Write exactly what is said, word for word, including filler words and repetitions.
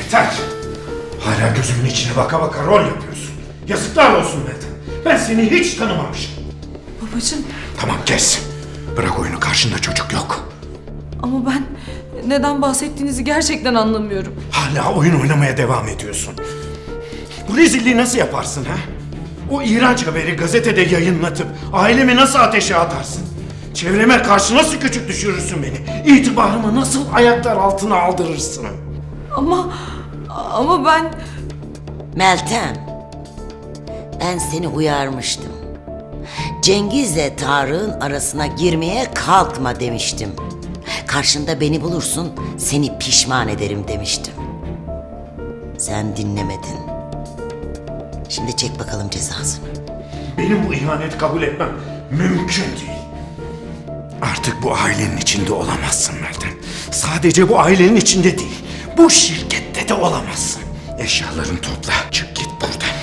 Yeter. Hala gözümün içine baka baka rol yapıyorsun. Yazıklar olsun Meltem. Ben seni hiç tanımamışım. Babacığım. Tamam kes. Bırak oyunu, karşında çocuk yok. Ama ben neden bahsettiğinizi gerçekten anlamıyorum. Hala oyun oynamaya devam ediyorsun. Bu rezilliği nasıl yaparsın ha? O iğrenç haberi gazetede yayınlatıp ailemi nasıl ateşe atarsın? Çevreme karşı nasıl küçük düşürürsün beni? İtibarımı nasıl ayaklar altına aldırırsın? Ama, ama ben... Meltem, ben seni uyarmıştım. Cengiz'le Tarık'ın arasına girmeye kalkma demiştim. Karşında beni bulursun, seni pişman ederim demiştim. Sen dinlemedin. Şimdi çek bakalım cezasını. Benim bu ihaneti kabul etmem mümkün değil. Artık bu ailenin içinde olamazsın Meltem. Sadece bu ailenin içinde değil, bu şirkette de olamazsın. Eşyalarını topla, çık git buradan.